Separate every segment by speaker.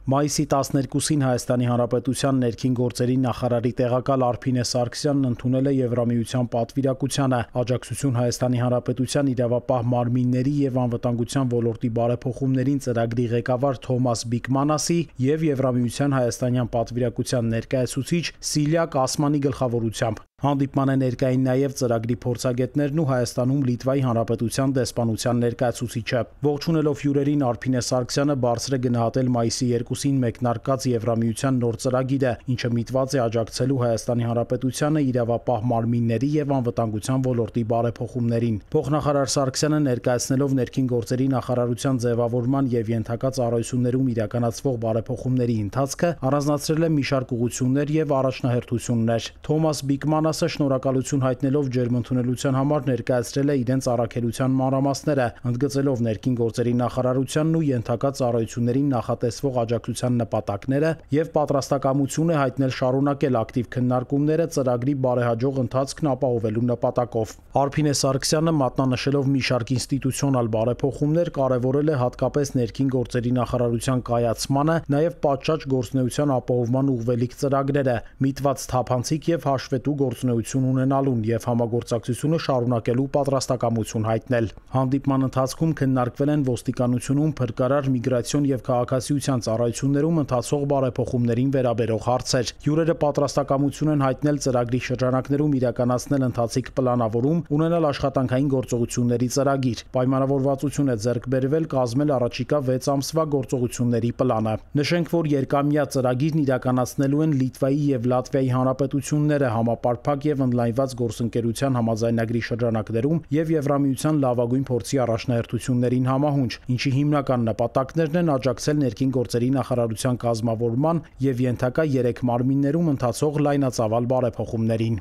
Speaker 1: Մայիսի 12-ին Հայաստանի Հանրապետության ներքին գործերի նախարարի տեղակալ Արփինե Սարգսյանն ընդունել է Եվրամիության պատվիրակությանը աջակցություն Հայաստանի Հանրապետության իրավապահ մարմինների եւ անվտանգության ոլորտի բարեփոխումներին ծրագրի ղեկավար Թոմաս Բիկմանասի եւ Եվրամիության հայաստանյան պատվիրակության ներկայացուցիչ Սիլիա Կասմանի գլխավորությամբ։ Հանդիպման է ներկային նաև ծրագրի փորձագետներն ու Հայաստանում Լիտվայի Հանրապետության դեսպանության ներկայացուցիչը։ Ողջունելով հյուրերին Արփինե Սարգսյանը բարձր է գնահատել մայիսի 2-ին մեկնարկած Եվրամիության նոր ծրագիրը, ինչը միտված է աջակցելու Հայաստանի Հանրապետությանը իրավապահ մարմինների եւ անվտանգության ոլորտի բարեփոխումներին։ Փոխնախարար Սարգսյանը ներկայացնելով ներքին գործերի նախարարության ձևավորման եւ ենթակա ծառայություններում իրականացվող բարեփոխումների ընթացքը առանձնացրել է մի շարք ուղղություններ եւ առաջնահերթություններ։ Թոմաս Բիկմանասը շնորհակալություն հայտնելով ջերմընդունելության համար ներկայացրել է իրենց առաքելության մանրամասները, ընդգծելով ներքին գործերի նախարարությանն ու ենթակա ծառայություններին նախատեսվող աջակցության նպատակները եւ պատրաստակամություն է հայտնել շարունակել ակտիվ քննարկումները ծրագրի բարեհաջող ընթացքն ապահովելու նպատակով։ Արփինե Սարգսյանը մատնանշելով մի շարք ինստիտուցիոնալ բարեփոխումներ կարևորել է հատկապես ներքին գործերի նախարարության կայացմանը, նաեւ պատշաճ գործունեության ապահովման ուղղվելիք ծրագրերը, միտված թափանցիկ եւ հաշվետու գործունեություն ունենալուն եւ համագործակցությունը շարունակելու պատրաստակամություն հայտնել։ Հանդիպման ընթացքում քննարկվել են ոստիկանությունում փրկարար միգրացիոն եւ քաղաքացիության ծառայություններում ընթացող բարեփոխումներին վերաբերող հարցեր։ Հյուրերը պատրաստակամություն են հայտնել ծրագրի շրջանակներում իրականացնել ընթացիկ պլանավորում, ունենալ աշխատանքային գործողությունների ծրագիր։ Պայմանավորվածություն է ձեռք բերվել կազմել առաջիկա 6 ամսվա գործողությունների պլանը։ Նշենք, որ երկամյա ծրագիրն իրականացնելու են Լիտվայի եւ Լատվիայի հանրապետությունները համապարփակ եւ ընդլայնված գործընկերության համաձայնագրի շրջանակներում եւ Եվրամիության լավագույն փորձի առաջնահերթություններին համահունչ, ինչի հիմնական նպատակներն են աջակցել ներքին գործերի նախարարության կազմավորման եւ ենթակա 3 մարմիններում ընթացող լայնածավալ բարեփոխումներին։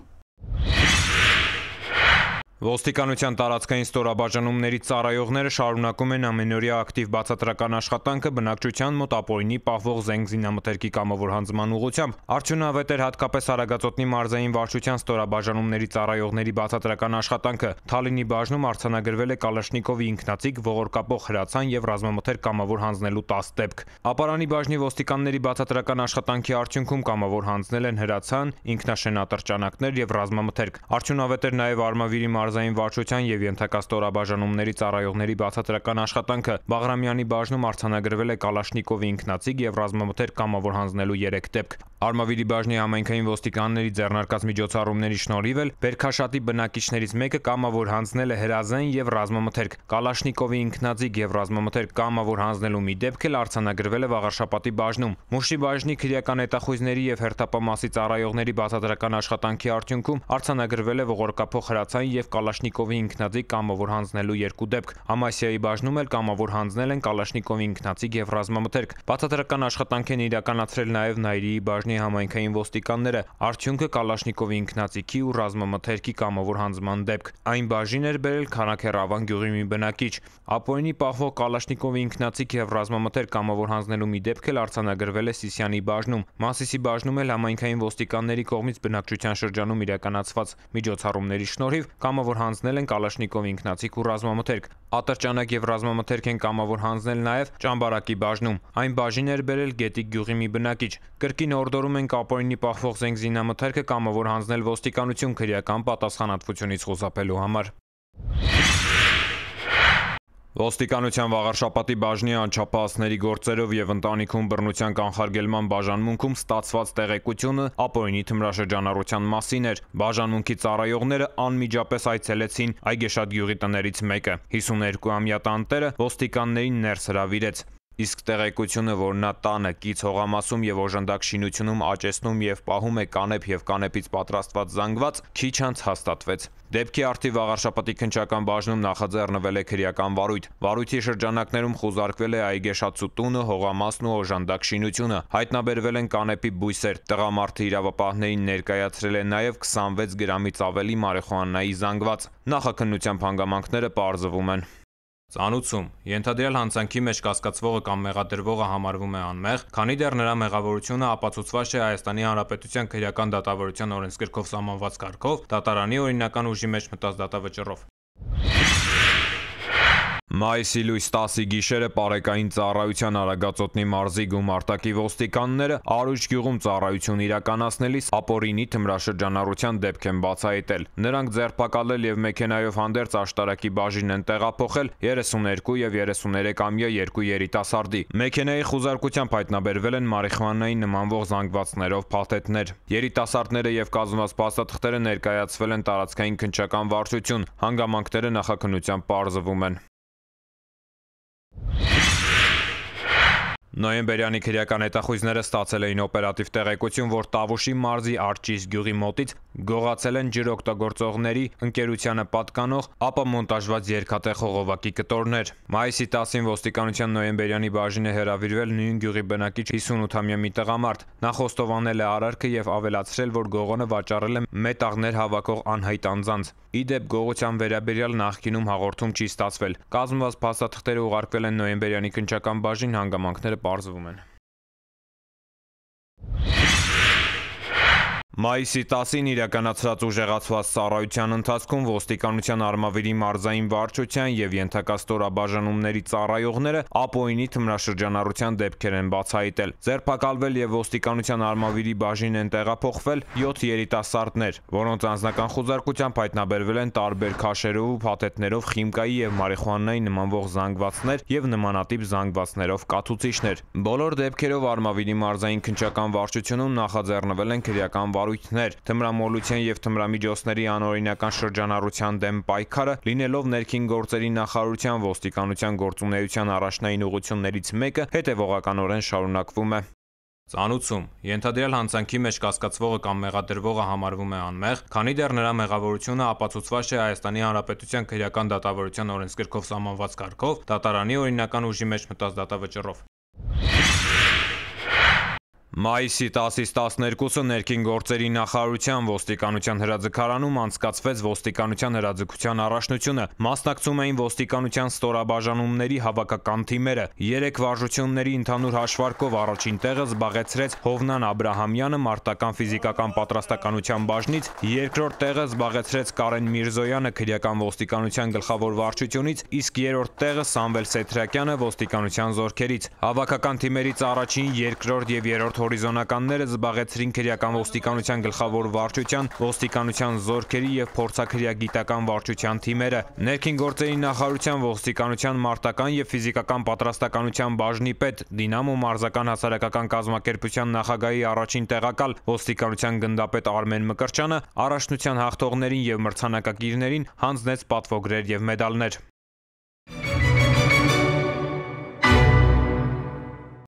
Speaker 2: Ոստիկանության տարածքային ստորաբաժանումների ծառայողները շարունակում են ամենօրյա ակտիվ բացատրական աշխատանքը բնակչության մոտ ապօրինի պահվող զենք զինամթերքի կամավոր հանձնման ուղղությամբ։ Արդյունավետ էր հատկապես Արագածոտնի մարզային վարչության ստորաբաժանումների ծառայողների բացատրական աշխատանքը։ Թալինի բաժնում արձանագրվել է Կալաշնիկովի ինքնացիկ, ողորկապող հրացան եւ ռազմամթերք կամավոր հանձնելու 10 դեպք։ Ապարանի բաժնի ոստիկանների բացատրական աշխատանքի արդյունքում կամավոր հանձնել են հրացան, ինքնաշեն ատրճանակներ եւ ռազմամթերք։ Արդյունավետ էր նաեւ Արմավիրի մարզային վարչության եւ ենթակա ստորաբաժանումների ծառայողների բացատրական աշխատանքը։ Բաղրամյանի բաժնում արձանագրվել է Կալաշնիկովի ինքնացիկ եւ ռազմամթերք կամավոր հանձնելու 3 դեպք։ Արմավիրի բաժնի համայնքային ոստիկանների ձեռնարկած միջոցառումների շնորհիվ էլ Բերքաշատի բնակիչներից մեկը կամավոր հանձնել է հրազեն եւ ռազմամթերք։ Կալաշնիկովի ինքնացիկ եւ ռազմամթերք կամավոր հանձնելու մի դեպք էլ արձանագրվել է Վաղարշապատի բաժնում։ Մուշի բաժնի քրեական հետախույզների եւ Հերթապահ մասի ծառայողների բացատրական աշխատանքի արդյունքում արձանագրվել է ողորկափող հրացան եւ Կալաշնիկովի ինքնացիկ կամավոր հանձնելու 2 դեպք։ Ամասիայի բաժնում էլ կամավոր հանձնել են Կալաշնիկովի ինքնացիկ եւ ռազմամթերք։ Բացատրական աշխատանք են իրականացրել նաեւ Նայիրիի բաժնի համայնքային ոստիկանները։ Արդյունքը Կալաշնիկովի ինքնացիկի ու ռազմամթերքի կամավոր հանձնման դեպք։ Այն բաժին էր բերել Քանաքեռավան գյուղի մի բնակիչ։ Ապօրինի պահվող Կալաշնիկովի ինքնացիկ եւ ռազմամթերք կամավոր հանձնելու մի դեպք էլ արձանագրվել է Սիսյանի բաժնում։ Մասիսի բաժնում էլ համայնքային ոստիկանների կողմից բնակչության շրջանում իրականացված միջոցառումների շնորհիվ կամավոր հանձնել են Կալաշնիկովի ինքնացիկ ու ռազմամթերք։ Ատրճանակ եւ ռազմամթերք են կամավոր հանձնել նաեւ Ճամբարակի բաժնում։ Այն բաժին էր բերել Գետիկ գյուղի մի բնակիչ։ Կրկին հորդորում են ապօրինի պահվող զենք զինամթերքը կամավոր հանձնել ոստիկանություն քրեական պատասխանատվությունից խուսափելու համար։ Ոստիկանության Վաղարշապատի բաժնի անչափահասների գործերով եւ ընտանիքում բռնության կանխարգելման բաժանմունքում ստացված տեղեկությունը ապօրինի թմրաշրջանառության մասին էր։ Բաժանմունքի ծառայողները անմիջապես այցելեցին Այգեշատ գյուղի տներից մեկը։ 52-ամյա տանտերը ոստիկաններին ներս հրավիրեց։ Իսկ տեղեկությունը, որ նա տանը կից հողամասում եւ օժանդակ շինությունում աճեցնում եւ պահում է կանեփ եւ կանեփից պատրաստված զանգված, քիչ անց հաստատվեց։ Դեպքի արդի Վաղարշապատի քննչական բաժնում նախաձեռնվել է քրեական վարույթ։ Վարույթի շրջանակներում խուզարկվել է Այգեշատցու տունը, հողամասն ու օժանդակ շինությունը։ Հայտնաբերվել են կանեփի բույսեր։ Տղամարդը իրավապահներին ներկայացրել է նաեւ 26 գրամից ավելի մարիխուանայի զանգված։ Նախաքննությամբ հանգամանքները պարզվում են։ Ծանուցում ենթադրյալ հանցանքի մեջ կասկածվողը կամ մեղադրվողը համարվում է անմեղ, քանի դեռ նրա մեղավորությունը ապացուցված չէ Հայաստանի Հանրապետության քրեական դատավարության օրենսգրքով սահմանված կարգով, դատարանի օրինական ուժի մեջ մտած դատավճռով։ Մայիսի լույս 10-ի գիշերը պարեկային ծառայության Արագածոտնի մարզի գումարտակի ոստիկանները Արուջ գյուղում ծառայություն իրականացնելիս ապօրինի թմրաշրջանառության դեպք են բացահայտել։ Նրանք ձերբակալել եւ մեքենայով հանդերձ աշտարակի բաժին են տեղափոխել 32 եւ 33-ամյա երկու երիտասարդի։ Մեքենայի խուզարկությամբ հայտնաբերվել են մարիխուանային նմանվող զանգվածներով փաթեթներ։ Երիտասարդները եւ կազմված փաստաթղթերը ներկայացվել են տարածքային քննչական վարչություն։ Հանգամանքները նախաքննությամբ պարզվում են։ Նոյեմբերյանի քրեական հետախույզները ստացել էին օպերատիվ տեղեկություն, որ Տավուշի մարզի Արջիս գյուղի մոտից գողացել են ջրօգտագործողների ընկերությանը պատկանող ապամոնտաժված երկաթեղ խողովակի կտորներ։ Մայիսի 10-ին ոստիկանության նոյեմբերյանի բաժին է հրավիրվել նույն գյուղի բնակիչ 58-ամյա մի տղամարդ։ Նա խոստովանել է արարքը եւ ավելացրել, որ գողոնը վաճառել է մետաղներ հավաքող անհայտ անձանց։ Ի դեպ գողության վերաբերյալ նախկինում հաղորդում չի ստացվել։ Կազմված փաստաթղթերը ուղարկվել են նոյեմբերյանի քննչական բաժին, հանգամանքները պարզվում են։ Մայիսի 10-ին իրականացրած ուժեղացված ծառայության ընթացքում ոստիկանության Արմավիրի մարզային վարչության եւ ենթակա ստորաբաժանումների ծառայողները ապօրինի թմրաշրջանառության դեպքեր են բացահայտել։ Ձերբակալվել եւ ոստիկանության Արմավիրի բաժին են տեղափոխվել 7 երիտասարդներ, որոնց անձնական խուզարկությամբ հայտնաբերվել են տարբեր քաշերով ու փաթեթներով խիմկայի եւ մարիխուանայի նմանվող զանգվածներ եւ նմանատիպ զանգվածներով կաթուցիչներ։ Բոլոր դեպքերով Արմավիրի մարզային քննչական վարչությունում նախաձեռնվել են քրեական թմրամոլության եւ թմրամիջոցների անօրինական շրջանառության դեմ պայքարը լինելով ներքին գործերի նախարարության ոստիկանության գործունեության առաջնային ուղղություններից մեկը հետևողականորեն շարունակվում է։ Ծանուցում ենթադրյալ հանցանքի մեջ կասկածվողը կամ մեղադրվողը համարվում է անմեղ, քանի դեռ նրա մեղավորությունը ապացուցված չէ Հայաստանի Հանրապետության քրեական դատավարության օրենսգրքով սահմանված կարգով, դատարանի օրինական ուժի մեջ մտած դատավճռով։ Մայիսի 10-ից 12-ը ներքին գործերի նախարարության ոստիկանության հրաձգարանում անցկացվեց ոստիկանության հրաձգության առաջնությունը։ Մասնակցում էին ոստիկանության ստորաբաժանումների հավաքական թիմերը։ 3 վարժությունների ընդհանուր հաշվարկով առաջին տեղը զբաղեցրեց Հովնան Աբրահամյանը մարտական ֆիզիկական պատրաստականության բաժնից, երկրորդ տեղը զբաղեցրեց Կարեն Միրզոյանը քրեական ոստիկանության գլխավոր վարչությունից, իսկ երրորդ տեղը Սամվել Սեթրակյանը ոստիկանության զորքերից։ Հավաքական թիմերից առաջին, երկրորդ եւ երրորդ հորիզոնականները զբաղեցրին քրեական ոստիկանության գլխավոր վարչության, ոստիկանության զորքերի եւ փորձաքրյա գիտական վարչության թիմերը։ Ներքին գործերի նախարարության ոստիկանության մարտական եւ ֆիզիկական պատրաստականության բաժնի պետ, Դինամո մարզական հասարակական կազմակերպության նախագահի առաջին տեղակալ ոստիկանության գնդապետ Արմեն Մկրտչյանը առաջնության հաղթողներին եւ մրցանակակիրներին հանձնեց պատվոգրեր եւ մեդալներ։